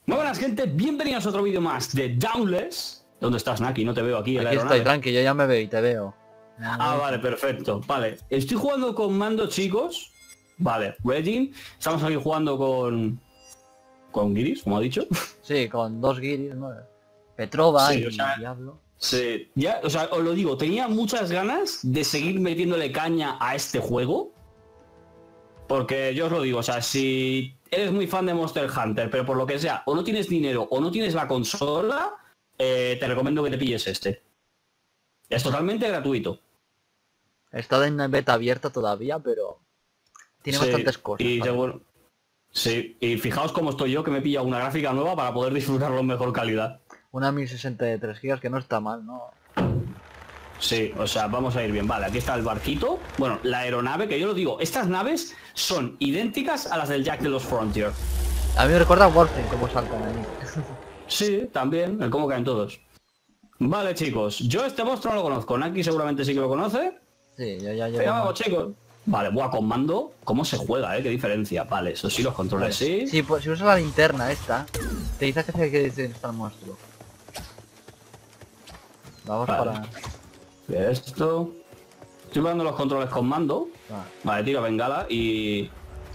Muy buenas, gente, bienvenidos a otro vídeo más de Dauntless. ¿Dónde estás, Naki? No te veo aquí en la Aquí aeronave. estoy, tranqui, yo ya me veo y te veo. Ah, vale, perfecto. Vale, estoy jugando con mando, chicos. Vale, Regin. Estamos aquí jugando con Giris, como ha dicho. Sí, con dos guiris, ¿no? Petrova Sí, y o sea, Diablo. Sí, ya, o sea, os lo digo, tenía muchas ganas de seguir metiéndole caña a este juego. Porque yo os lo digo, o sea, si eres muy fan de Monster Hunter, pero por lo que sea, o no tienes dinero o no tienes la consola, te recomiendo que te pilles este. Es totalmente gratuito. Está en beta abierta todavía, pero tiene Sí, bastantes cosas. y ¿vale? seguro. Sí, y fijaos cómo estoy yo, que me he pillado una gráfica nueva para poder disfrutarlo en mejor calidad. Una 1063 GB que no está mal, ¿no? Sí, o sea, vamos a ir bien. Vale, aquí está el barquito. Bueno, la aeronave, que yo lo digo, estas naves son idénticas a las del Jack de los Frontier. A mí me recuerda a Warframe cómo saltan ahí. Sí, también, el cómo caen todos. Vale, chicos, yo este monstruo no lo conozco. Naki seguramente sí que lo conoce. Sí, yo ya Venga, llevo... vamos, chicos. Vale, buah, con mando, ¿cómo se juega, qué diferencia? Vale, eso sí, los controles sí. Sí, pues si usas la linterna esta, te dice que está el monstruo. Vamos Vale. Esto. Estoy probando los controles con mando. para... Vale, tiro bengala y...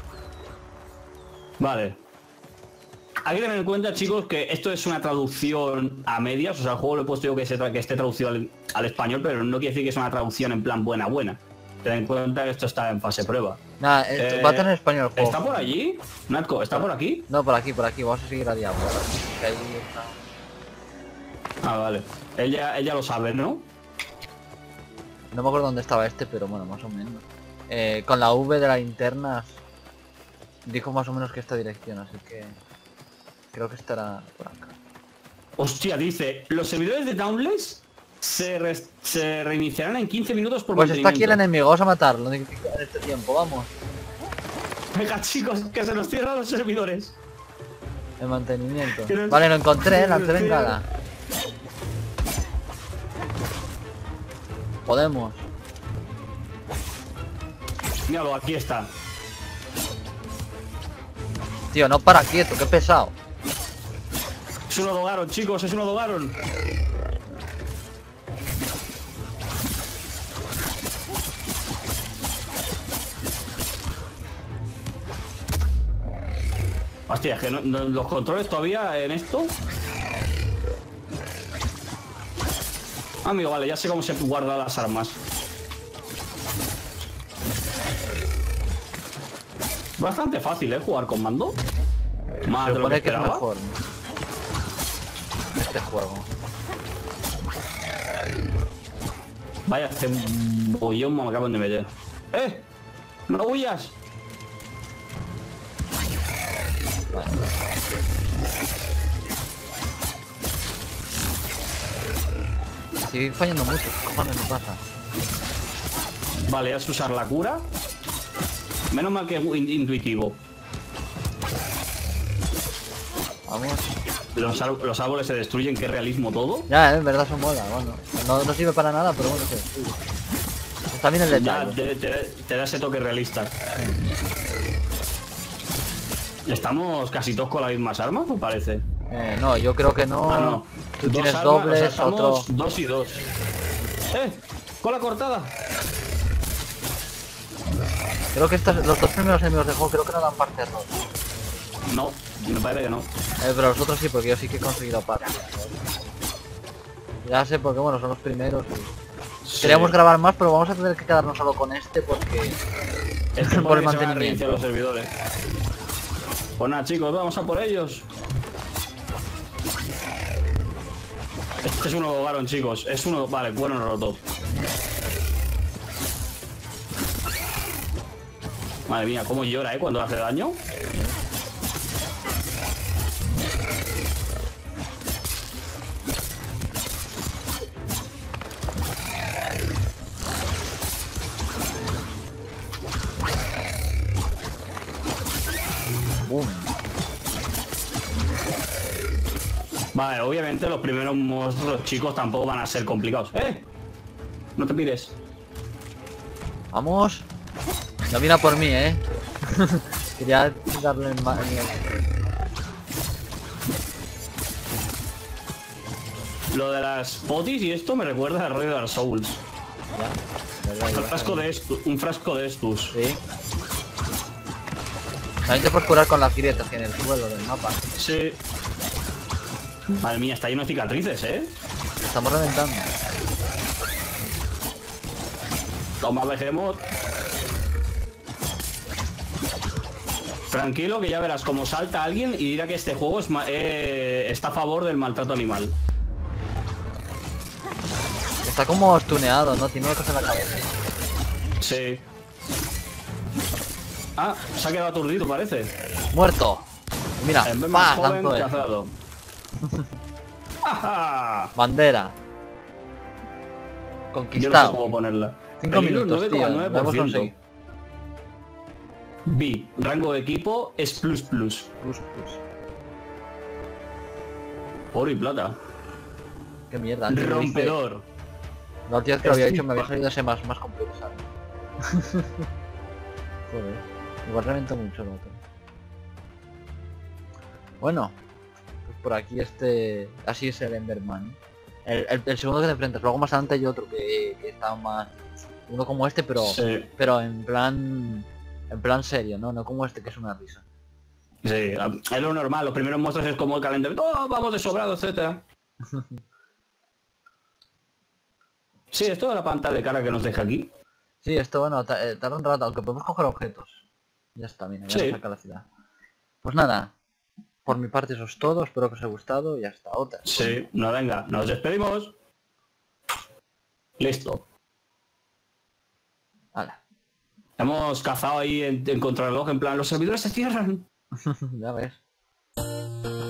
Vale. Hay que tener en cuenta, chicos, que esto es una traducción a medias. O sea, el juego lo he puesto yo que esté traducido al español, pero no quiere decir que es una traducción en plan buena. Ten en cuenta que esto está en fase prueba. Nada, esto va a tener español el juego. ¿Está por allí? Natko, ¿está por aquí? No, por aquí, vamos a seguir a Diablo. Que ahí está... Ah, vale. Ella lo sabe, ¿no? No me acuerdo dónde estaba este, pero bueno, más o menos. Con la V de la linterna dijo más o menos que esta dirección, así que creo que estará por acá. Hostia, dice, los servidores de Dauntless se reiniciarán en 15 minutos por Pues está aquí el mantenimiento. enemigo, vamos a matarlo en este tiempo, vamos. Venga, chicos, que se nos cierran los servidores. El mantenimiento. Que no- Vale, lo encontré, lancé bengala. Podemos. Míralo, aquí está. Tío, no para quieto, qué pesado. Es un Odogaron, chicos, es un Odogaron. Hostia, es que los controles todavía en esto. Amigo, vale, ya sé cómo se guardan las armas. Bastante fácil, jugar con mando. Más Se de lo que supone que es esperaba. mejor este juego. Vaya, hace un bollón me acaban de meter. ¡Eh! ¡No huyas! Sigue fallando mucho, ¿qué cojones me pasa? Vale, es usar la cura. Menos mal que es intuitivo. Vamos. Los árboles se destruyen, qué realismo todo. Ya, en verdad son mola, bueno. No sirve para nada, pero bueno, sí. Está bien el Ya detalle. te da ese toque realista. ¿Estamos casi todos con las mismas armas, me parece? No, yo creo que no. Ah, no. Tú Dos tienes armas, dobles, o sea, estamos otro... 2 y 2. ¡Cola cortada! Creo que los dos primeros enemigos del juego creo que no dan parte error. No, me parece que no. Pero los otros sí, porque yo sí que he conseguido parte. Ya sé, porque bueno, son los primeros. Sí. Queríamos grabar más, pero vamos a tener que quedarnos solo con este porque... Es que por el se van a mantenimiento. reiniciar los servidores. Pues nada, chicos, vamos a por ellos. Este es uno Odogaron, chicos. Es uno... Vale, bueno, roto. Madre mía, cómo llora, cuando hace daño. Boom. Vale, obviamente los primeros monstruos chicos tampoco van a ser complicados. ¡Eh! No te pires. Vamos. No viene a por mí, Quería darle en Lo de las potis y esto me recuerda al rollo de Dark Souls. Ya, verdad, Un frasco de estos. Sí. También te puedes curar con las grietas que en el suelo del mapa. Sí. Madre mía, está lleno de cicatrices, ¿eh? Estamos reventando. Toma, Behemoth. Tranquilo, que ya verás cómo salta alguien y dirá que este juego está a favor del maltrato animal. Está como estuneado, ¿no? Tiene una cosa en la cabeza. Sí. Ah, se ha quedado aturdido, parece. ¡Muerto! Mira, En vez más ¡pah! joven, Lanzo esto. cazado. ¡Ajá! Bandera. Yo no sé Conquistado. cómo ponerla. 5 Peligro minutos, tío. Lo hemos 9,9%. conseguido. B. Rango de equipo es plus plus. Plus, plus. Oro y plata. Qué mierda. antes lo hice- Rompedor. La última vez que lo había Estoy hecho me había pa- salido ese más compensado. Joder. Igual reventó mucho el otro. Bueno. Pues por aquí así es el Enderman. El segundo que te enfrentas. Luego más adelante hay otro que está más... Uno como este, pero Sí, en plan... En plan serio, ¿no? No como este que es una risa. sí, es lo normal. Los primeros monstruos es como el calentamiento. ¡Oh, vamos de sobrado, etcétera! Sí, es toda la pantalla de cara que nos deja aquí. Sí, esto bueno, tarda un rato, aunque podemos coger objetos. Ya está, mira, ya Sí. nos saca la ciudad. Pues nada, por mi parte eso es todo, espero que os haya gustado y hasta otra. Sí, no, venga, nos despedimos. Listo. Hala. Hemos cazado ahí en contrarreloj, en plan, los servidores se cierran. Ya ves.